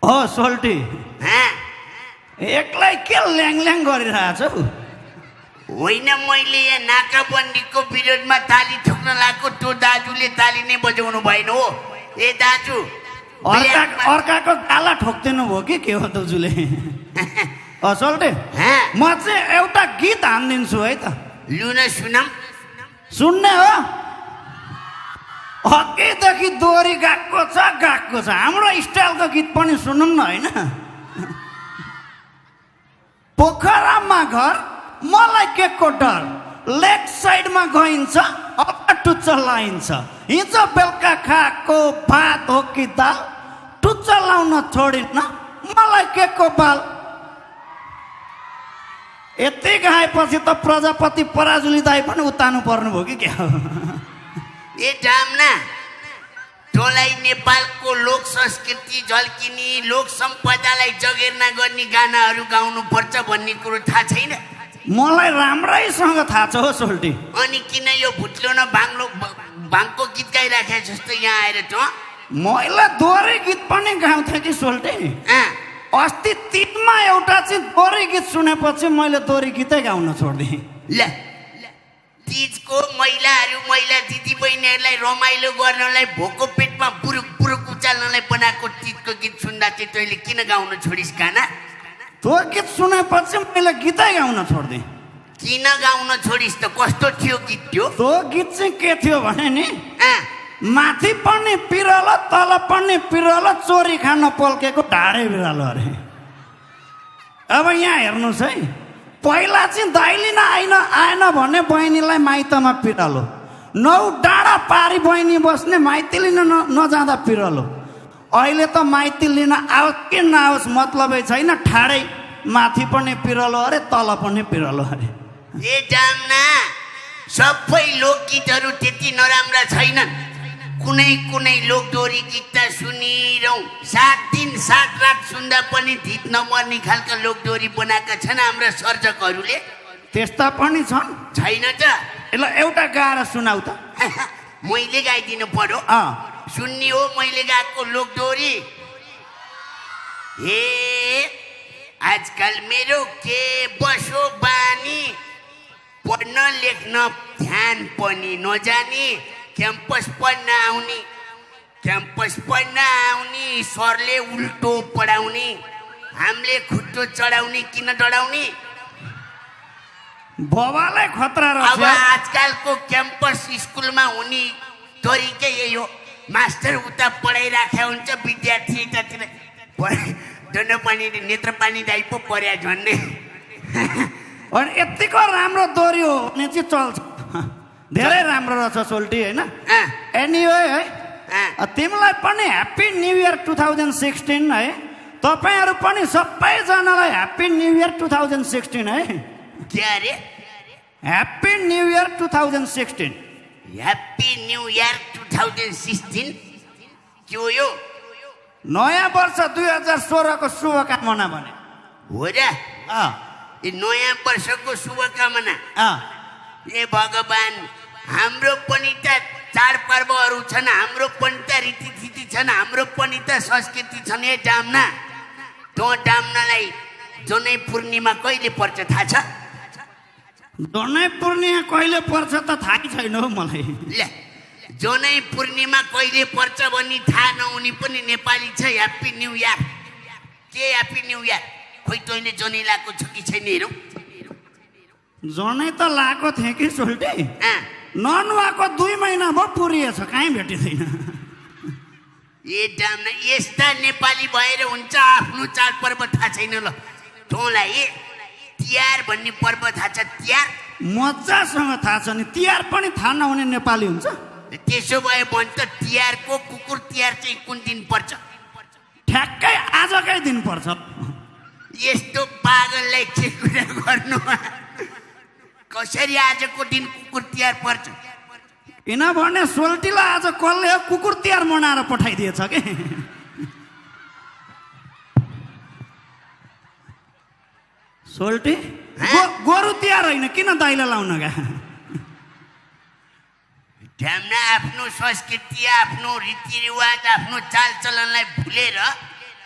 हो सोल्टी हाँ एक्लै के ल्याङ गरिरहेछौ? होइन मैले यहाँ नाकाबन्दीको विरोधमा ताली ठोक्न लागेको त्यो दाजुले ताली नै बजाउनु भएन हो। ए दाजु अर्काको गाला ठोक्दिनु भयो के हो दाजुले? सोल्टी म चाहिँ एउटा गीत हानिदिन्छु है त। लु न सुनम। सुन्ने हो? अघिदेखि दोहोरी गएको छ हाम्रो स्टाइलको गीत पनि सुनौँ न होइन? पोखरामा घर मलाई के को डर, लेग साइडमा गइन्छ टुच्चा लाइन्छ, हिजो बेलुका खाएको भात हो कि दाल, टुच्चा लाउन छोडिन्न मलाई के को बाल। यति खाएपछि त प्रजापति पराजुली दाई पनि उतार्नु पर्नु भयो कि क्या हो? ए जामना तँलाई नेपालको लोक संस्कृति झल्किने लोक सम्पदालाई जगेर्ना गर्ने गानाहरू गाउनु पर्छ भन्ने कुरो थाहा छैन? मलाई राम्रैसँग थाहा छ हो सोल्टी। अनि किन यो भुत्लो न भाङको गीत गाइराखे जस्तो यहाँ आएर त? मैले दोहोरी गीत पनि गाउँथेँ कि सोल्टी। अस्ति तिनमा एउटा चाहिँ दोहोरी गीत सुनेपछि मैले दोहोरी गीतै गाउन छोडिदिएँ। ल तीजको महिला दिदी बहिनीहरूलाई रमाइलो गर्नलाई भोको पेटमा बुरुक बुरुक उचाल्नलाई बनाएको तीजको गीत सुन्दा चाहिँ तैँले किन गाउन छोडिस् गाना? त्यो गीत सुनेपछि मैले गीतै गाउन छोडिदिएँ। किन गाउन छोडिस् त? कस्तो थियो गीत त्यो? त्यो गीत चाहिँ के थियो भने नि, माथि पनि पिरलो तल पनि पिरलो चोरी खान पल्केको ढाडे बिरालो अरे। अब यहाँ हेर्नुहोस् है, पहिला चाहिँ दाइलिन आएन भने बहिनीलाई माइतमा पिरालो, 9 डाँडा पारी बहिनी बस्ने माइती लिन नजाँदा पिरालो। अहिले त माइती लिन आओस् कि नआओस् मतलबै छैन, ठाडै माथि पनि पिरालो अरे तल पनि पिरालो अरे। ए जाम्ना सबै लोकगीतहरू त्यति नराम्रा छैनन्। कुनै लोकदोहोरी गीत त सुनिरहँ, 7 दिन 7 रात सुन्दा पनि धित नमर्ने खालका लोकदोहोरी बनाएका छन् हाम्रा सर्जकहरूले। त्यस्ता पनि छन्? छैन त। ल एउटा गाएर सुनाऊ त। मैले गाइदिनु पर्यो? सुन्ने हो मैले गाएको लोकदोहोरी? हे आजकल मेरो के बसो बानी, पढ्न लेख्न ध्यान पनि नजानी, क्याम्पस पढ्न आउने सरले उल्टो पढाउने, हामीले खुट्टो चढाउने किन डढाउने? बबालाई खतरा रहेछ। अब आजकलको क्याम्पस स्कुलमा हुने तरिकै यही हो। मास्टर उता पढाइराखेको हुन्छ, विद्यार्थी यतातिर डन्न पानी नेत्र पानी दाइ पो पर्या झन्ने। अनि यतिको राम्रो दोहोरी हो भने चाहिँ चल्छ। धेरै राम्रो रहेछ सोल्टी होइन? एनिवे है, तिमीलाई पनि ह्याप्पी न्यु इयर 2016 है। तपाईँहरू पनि सबैजनालाई ह्याप्पी न्यु इयर 2016 है। के अरे? Happy new year 2016। Happy new year 2016 के हो यो? नयाँ वर्ष 2016 को शुभकामना भने हो र? ए नयाँ वर्षको शुभकामना। ए भगवान, हाम्रो पनि त चाडपर्वहरू छन्, हाम्रो पनि त रीतिथिति छन्, हाम्रो पनि त संस्कृति छन्। ए डाम्ना, तँ डाम्नालाई जनै पूर्णिमा कहिले पर्छ थाहा छ? जनै पूर्णिमा कहिले पर्छ त थाहै छैन हौ मलाई। ल जनै पूर्णिमा कहिले पर्छ भन्ने थाहा नहुने पनि नेपाली छ। Happy new year. के ह्याप्पी न्यु इयर? खोइ तैँले जनै लगाएको छ कि छैन हेरौँ। जनै त लगाएको थिएँ कि सोल्टी, ननुहाएको 2 महिना भयो पुरिएछ, कहीँ भेटिँदैन। ए डाम्ना, यस्ता नेपाली भएर हुन्छ आफ्नो चाडपर्व थाहा छैन? ल तँलाई तिहार भन्ने पर्व थाहा छ? तिहार मजासँग थाहा छ नि, तिहार पनि थाहा नहुने नेपाली हुन्छ? त्यसो भए भन्छ तिहारको कुकुर तिहार चाहिँ कुन दिन पर्छ? ठ्याक्कै आजकै दिन पर्छ। यस्तो पागललाई के कुरा गर्नु? कसरी आजको दिन कुकुर तिहार पर्छ? किनभने सोल्टीलाई आज कसले कुकुर तिहार मनाएर पठाइदिएछ कि। सोल्टी गोरु तिहार होइन, किन दाइला लाउन गा? ढ्याम्ना आफ्नो संस्कृति, आफ्नो रीतिरिवाज, आफ्नो चालचलनलाई भुलेर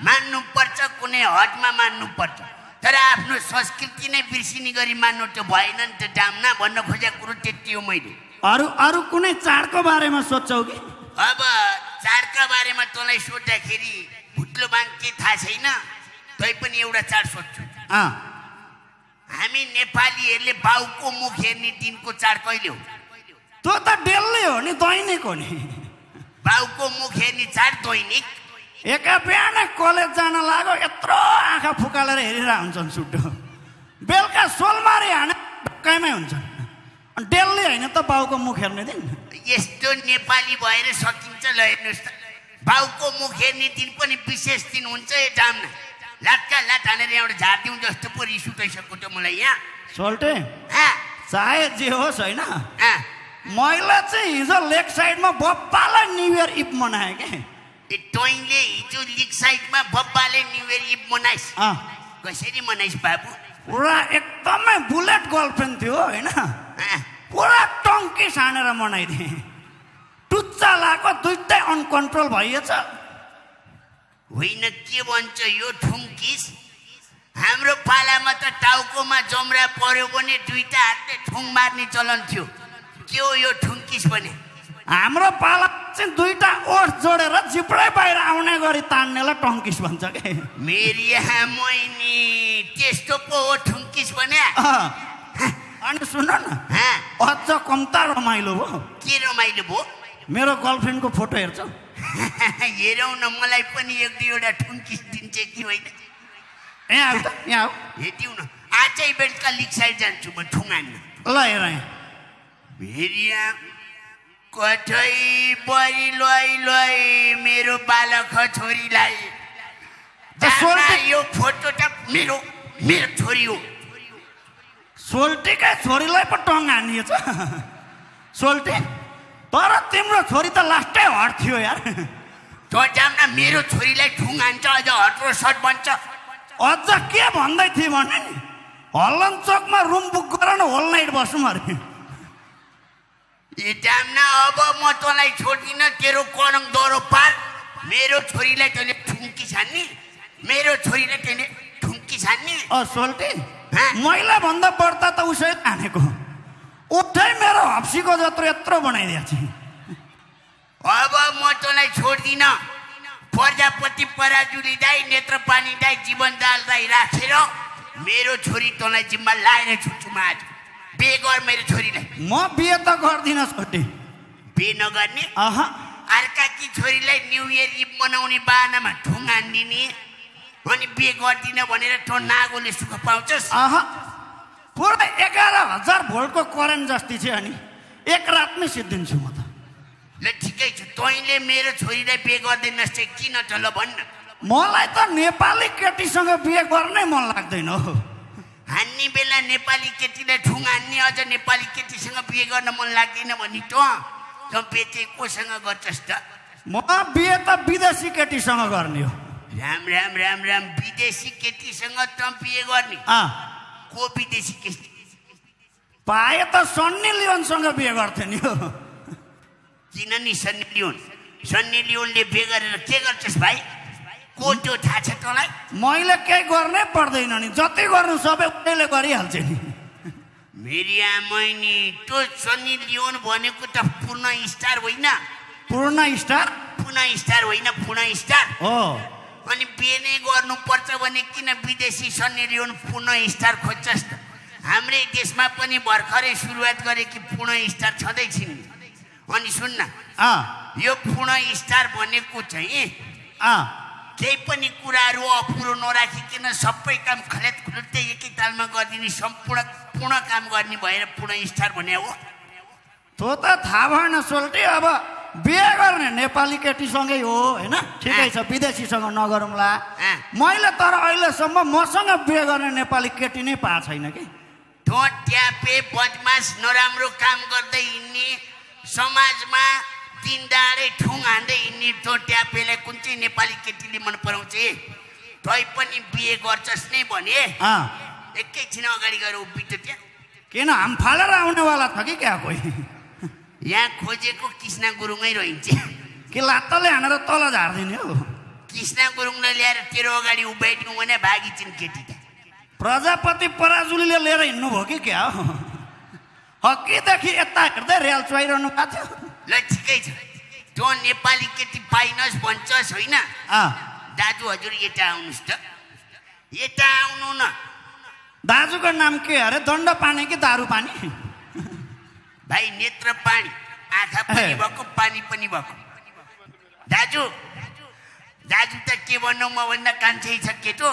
मान्नुपर्छ, कुनै हदमा मान्नुपर्छ, तर आफ्नो संस्कृति नै बिर्सिने गरी मान्नु त भएन नि त डाम्ना। भन्न खोजेको कुरो त्यति हो। मैले अरू कुनै चाडको बारेमा सोध्छौ कि? अब चाडका बारेमा तँलाई सोद्धाखेरि भुत्लो बाङ के थाहा छैन, तै पनि एउटा चाड सोध्छु। हामी नेपालीहरूले बाउको मुख हेर्ने दिनको चाड कहिले हो? त्यो त डेली हो नि, दैनिक हो नि। बाउको मुख हेर्ने चाड दैनिक। एका बिहानै कलेज जान लाग्यो, यत्रो आँखा फुकालेर हेरिरहेको हुन्छन् सुटो। बेलुका सोलमारी हाने ढक्काइमै हुन्छन्। डेली होइन त बाउको मुख हेर्ने दिन। यस्तो नेपाली भएर सकिन्छ? ल हेर्नुहोस् त, बाउको मुख हेर्ने दिन पनि विशेष दिन हुन्छ। ए जाम्ना, लाटका लाट हानेर यहाँबाट झारिदिउँ जस्तो पो रिस उठाइसक्यो त मलाई यहाँ। सोल्टे चाहे जे होस् होइन, मैले चाहिँ हिजो लेक साइडमा बप्पालाई न्यु इयर इभ मनाएँ के। तैँले हिजो लेक साइडमा बप्पाले न्यु इयर इभ मनाइस्? कसरी मनाइस् बाबु? पुरा एकदमै बुलेट गर्लफ्रेन्ड थियो होइन, पुरा टङ्की सानेर मनाइदिएँ। टुच्चा लाग्यो, दुइटै अनकन्ट्रोल भइएछ। होइन के भन्छ यो ठुङ्किस? हाम्रो पालामा त टाउकोमा जमरा पर्यो भने दुईटा हातले ठुङ मार्ने चलन थियो। के हो यो ठुङ्किस भने? हाम्रो पाला चाहिँ दुईटा ओठ जोडेर जिब्रै बाहिर आउने गरी तान्नेलाई टङ्किस भन्छ के। मेरी मैनी त्यस्तो पो हो ठुङ्किस भने? अनि सुन न, अझ कम्ता रमाइलो भयो। के रमाइलो भयो? मेरो गर्लफ्रेन्डको फोटो हेर्छौ? हेरौँ न, मलाई पनि एक दुईवटा ठुङ्किस दिन्छ कि होइन? यहाँ आऊ त, यहाँ आऊ। हेरिदिउँ न, आजै बेलुका लिक साइड जान्छु म ठुङ हान्न। ल हेर यहाँ। हेरिया कठै बरी लै लै मेरो बालक छोरीलाई। यो फोटो त मेरो छोरी हो। सोल्टीकै छोरीलाई पो टङ हानिएछ सोल्टी। तर तिम्रो छोरी त लास्टै हट थियो यार। त जाम्ना, मेरो छोरीलाई ठुङ हान्छ, अझ हट र सर्ट बन्छ। अझ के भन्दै थिए भने नि, हल्लन चोकमा रुम बुक गर न, होल नाइट बसौँ अरे। ए जाम्ना, अब म तँलाई छोड्दिनँ, तेरो करङ दरो पार। मेरो छोरीलाई तैँले ठुङ्की छान्ने? मेरो छोरीलाई तैँले ठुङ्की छान्ने? सोल्टी, मैले भन्दा बढ्ता त उसै हानेको। उठै मेरो हप्सीको जत्रो यत्रो बनाइदिएको छ। अब म तँलाई छोड्दिनँ। प्रजापति पराजुली दाई, नेत्रपानी दाई, जीवनदाल दाई राखेर मेरो छोरी तँलाई जिम्मा लाएर छुट्छु म आज। बिहे गर मेरो छोरीलाई। म बिहे त गर्दिनँ सोल्टी। बिहे नगर्ने? अर्काकी छोरीलाई न्यु इयर इभ मनाउने बाहनामा ठुङ हानिदिने अनि बिहे गर्दिनँ भनेर तँ नागोले सुख पाउँछस्? पुरा 11,000 भोल्टको करेन्ट जस्ती छ अनि एक रातमै सिद्धिन्छु म त। ल ठिकै छ, तैँले मेरो छोरीलाई बिहे गर्दैनस् चाहिँ किन त? ल भन्न। मलाई त नेपाली केटीसँग बिहे गर्नै मन लाग्दैन हो। हान्ने बेला नेपाली केटीलाई ठुङ हान्ने, अझ नेपाली केटीसँग बिहे गर्न मन लाग्दैन भने त बिहे चाहिँ कोसँग गर्छस् त? म बिहे त विदेशी केटीसँग गर्ने हो। राम राम राम राम, विदेशी केटीसँग त बिहे गर्ने? को विदेशी केटी? पाए त सन्नी लियोनसँग बिहे गर्थे नि हो। किन नि सन्नी लियोन? सन्नी लियोनले बिहे गरेर के गर्छस् भाइ? को त्यो थाहा छ तँलाई? मैले केही गर्नै पर्दैन नि, जति गर्नु सबै उसैले गरिहाल्छ नि। मेरी आमैनी, त्यो सन्नी लियोन भनेको त पूर्ण स्टार होइन? पूर्ण स्टार? पूर्ण स्टार होइन, पूर्ण स्टार हो। अनि बिहे नै गर्नुपर्छ भने किन विदेशी सन्नी लियोन पूर्ण स्टार खोज्छस् त? हाम्रै देशमा पनि भर्खरै सुरुवात गरेकी पूर्ण स्टार छँदैछिन्। अनि सुन्न, यो पूर्ण स्टार भनेको चाहिँ केही पनि कुराहरू अपुरो नराखिकन सबै काम खलेत खुलुत्तै एकै तालमा गरिदिने सम्पूर्ण पूर्ण काम गर्ने भएर पूर्ण स्टार भने हो। त्यो त थाहा भएन सोल्टी। अब बिहे गर्ने नेपाली केटीसँगै हो होइन, ठिकै छ, विदेशीसँग नगरौँला। मैले तर अहिलेसम्म मसँग बिहे गर्ने नेपाली केटी नै पाएको छैन कि। ट्यापे बदमास नराम्रो काम गर्दै हिँड्ने, समाजमा दिन दाडै ठुङ हान्दै हिँड्ने ट्यापेलाई कुन चाहिँ नेपाली केटीले मन पराउँछ? तै पनि बिहे गर्छस् नै भने एकैछिन अगाडि गएर उभियो त्यहाँ। किन हाम फालेर आउनेवाला छ कि क्या कोही? यहाँ खोजेको कृष्ण गुरुङै रहन्छ कि लात्ताले हानेर तल झारिदिने हो? कृष्ण गुरुङलाई ल्याएर तेरो अगाडि उभ्याइदिउँ भने भागी छिन् केटी त प्रजापति पराजुलीले लिएर हिँड्नु भयो कि क्या हो हक्कीदेखि यता हेर्दै रेल चुहाइरहनु भएको थियो ल ठिकै छ जो नेपाली केटी पाइनस् भन्छस् होइन दाजु हजुर यता आउनुहोस् त यता आउनु न दाजुको नाम के अरे दण्ड पानी कि दारू पानी भाइ नेत्र पानी आँखा पनि भएको पानी पनि भएको दाजु दाजु त के भन्नु म भन्दा कान्छै छ केटो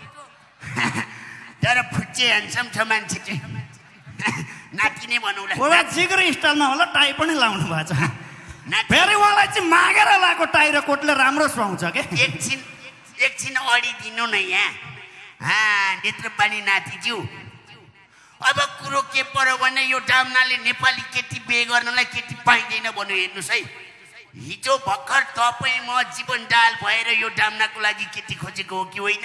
तर फुच्चे ह्यान्डसम छ मान्छे चाहिँ नाति नै भनौँला पुरा जिग्री स्टाइलमा होला टाई पनि लाउनु भएको छ फेरि उहाँलाई चाहिँ मागेर लगाएको टाई र कोटले राम्रो सुहाउँछ के एकछिन अडिदिनु न यहाँ नेत्रपानी नातिज्यू अब कुरो के पर्यो भने यो डाम्नाले नेपाली केटी बिहे गर्नलाई केटी पाइँदैन भन्नु हेर्नुहोस् है हिजो भर्खर तपाईँ म जीवन डाल भएर यो डाम्नाको लागि केटी खोजेको हो कि होइन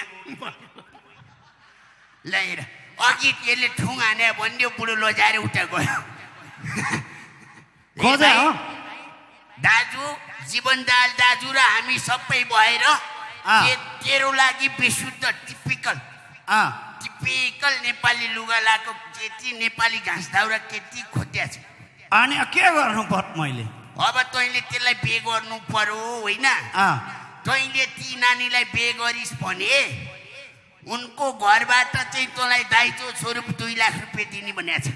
ल हेर अघि यसले ठुङ हाने भनिदियो बुढो लजाएर उता गयो दाजु जीवन दाल दाजु र हामी सबै भएर तेरो लागि विशुद्ध टिपिकल नेपाली लुगा लाएको केटी नेपाली घाँस दाउरा केटी खोज्या छ अनि के गर्नु पर्यो मैले अब तैँले त्यसलाई बिहे गर्नु पर्यो होइन तैँले ती नानीलाई बिहे गरिस् भने उनको घरबाट चाहिँ तँलाई दाइजो स्वरूप 2 लाख रुपियाँ दिने भनेको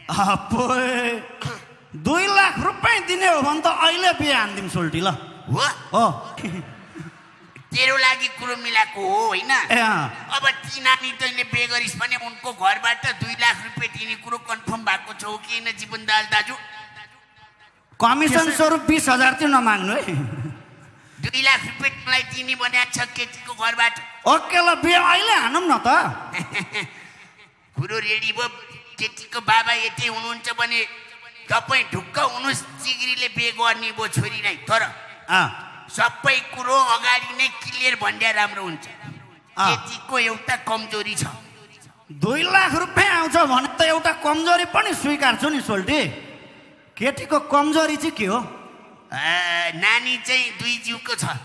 छ 2 लाख रुपियाँ दिने हो भने त अहिले बिहे हान्दिउँ सोल्टी ल हो तेरो लागि कुरो मिलाएको हो होइन अब ती नानी तैँले बिहे गरिस् भने उनको घरबाट 2 लाख रुपियाँ दिने कुरो कन्फर्म भएको छ हो कि होइन जीवन दाल दाजु कमिसन स्वरूप 20,000 चाहिँ नमाग्नु है 2 लाख रुपियाँ मलाई दिने भनेको छ केटीको घरबाट ओके ल बिहे अहिले हानौँ न त कुरो रेडी भयो केटीको बाबा यतै हुनुहुन्छ भने तपाईँ ढुक्क हुनुहोस् जिग्रीले बिहे गर्ने भयो छोरीलाई तर सबै कुरो अगाडि नै क्लियर भन्दा राम्रो हुन्छ केटीको एउटा कमजोरी छ 2 लाख रुपियाँ आउँछ भने त एउटा कमजोरी पनि स्वीकार्छु नि सोल्टी केटीको कमजोरी चाहिँ के हो नानी चाहिँ 2 जिउको छ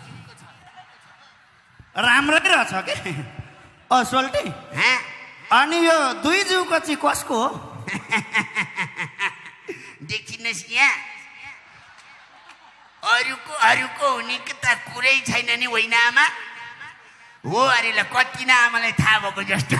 राम्रै रहेछ के सोल्टी अनि यो 2 जिउको चाहिँ कसको हो देखिनुहोस् यहाँ अरूको हुने कि त कुरै छैन नि होइन आमा हो अरे ल कति न आमालाई थाहा भएको जस्तो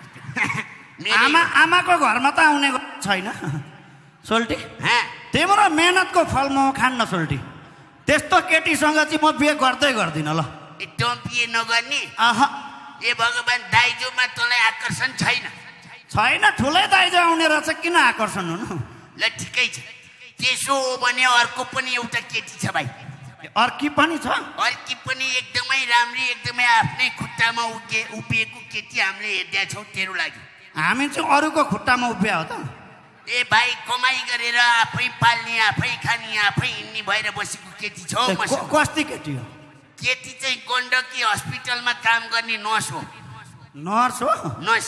आमाको घरमा त आउने छैन सोल्टी तिम्रो मेहनतको फल म खान्न सोल्टी त्यस्तो केटीसँग चाहिँ म बिहे गर्दै गर्दिनँ ल एकदम बिहे नगर्ने ए भगवान् दाइजोमा तँलाई आकर्षण छैन ठुलै दाइजो आउने रहेछ किन आकर्षण हुनु ल ठिकै छ त्यसो हो भने अर्को पनि एउटा केटी छ भाइ अर्की पनि छ अर्की पनि एकदमै राम्री एकदमै आफ्नै खुट्टामा उभिएको केटी हामीले हेर्दा छौँ तेरो लागि हामी चाहिँ अरूको खुट्टामा उभिया हो त ए भाइ कमाइ गरेर आफै पाल्ने आफै खाने आफै हिँड्ने भएर बसेको केटी छ कस्ती केटी हो केटी चाहिँ गण्डकी हस्पिटलमा काम गर्ने नर्स हो नर्स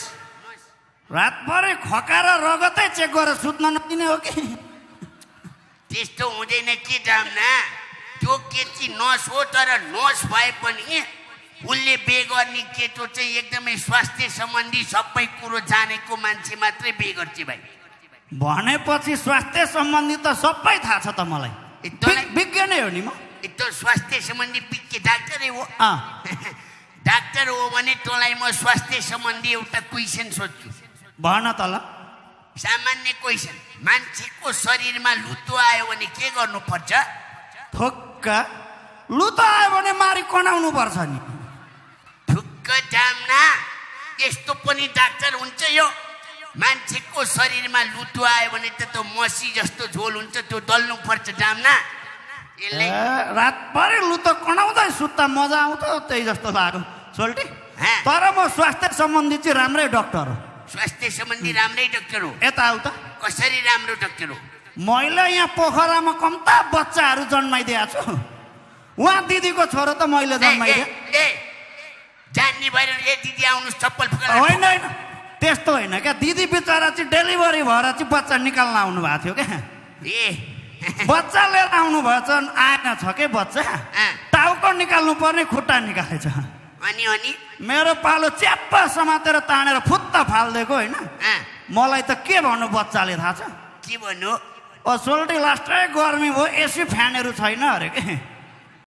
रातभरि खकाएर रगतै चेक गरेर सुत्न नदिने हो कि त्यस्तो हुँदैन के जाम्ना त्यो केटी नर्स हो तर नर्स भए पनि उसले बिहे गर्ने केटो चाहिँ एकदमै स्वास्थ्य सम्बन्धी सबै कुरो जानेको मान्छे मात्रै बिहे गर्छ भाइ भनेपछि स्वास्थ्य सम्बन्धी त सबै थाहा छ त मलाई विज्ञ नै हो नि म एकदम स्वास्थ्य सम्बन्धी विज्ञ डाक्टरै हो डाक्टर हो भने तँलाई म स्वास्थ्य सम्बन्धी एउटा क्वेसन सोध्छु भन त ल सामान्य क्वेसन मान्छेको शरीरमा लुतो आयो भने के गर्नुपर्छ ठुक्क लुतो आयो भने मारी कनाउनु पर्छ नि ठुक्क जाम्ना यस्तो पनि डाक्टर हुन्छ यो मान्छेको शरीरमा लुतो आयो भने त मसी जस्तो झोल हुन्छ त्यो दल्नु पर्छ जाम्ना रातभरि लुतो कनाउँदै सुत्ता मजा आउँछ त्यही जस्तो लाग्यो सोल्टी तर म स्वास्थ्य सम्बन्धी चाहिँ राम्रै डाक्टर हो स्वास्थ्य सम्बन्धी राम्रै डाक्टर हो यता आउ त कसरी राम्रो डाक्टर हो मैले यहाँ पोखरामा कम्ता बच्चाहरू जन्माइदिएको छु उहाँ दिदीको छोरो त मैले जन्माइदिएँ जान्ने भएर ए दिदी आउनुहोस् चप्पल होइन त्यस्तो होइन क्या दिदी बिचरा चाहिँ डेलिभरी भएर चाहिँ बच्चा निकाल्न आउनु भएको थियो क्या बच्चा लिएर आउनु भएछ आएन छ के बच्चा टाउको निकाल्नु पर्ने खुट्टा निकालेछ अनि अनि मेरो पालो च्याप्प समातेर तानेर फुत्त फालिदिएको होइन मलाई त के भन्नु बच्चाले थाहा छ के भन्नु सोल्टी लास्टै गर्मी भयो एसी फ्यानहरू छैन अरे के